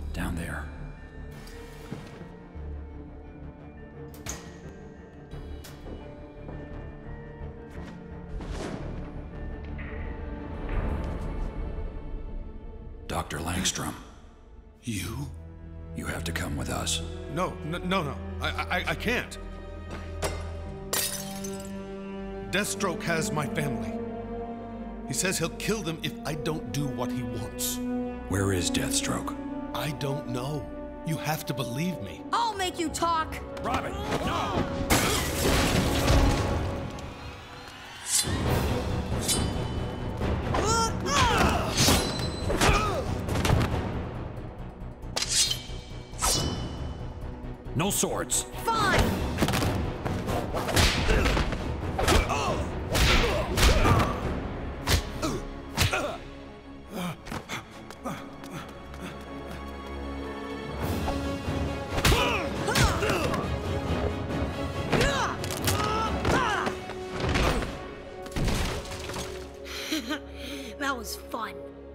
Down there. Dr. Langstrom. You? You have to come with us. No. I can't. Deathstroke has my family. He says he'll kill them if I don't do what he wants. Where is Deathstroke? I don't know. You have to believe me. I'll make you talk! Robin, no! No swords. Fine! That was fun.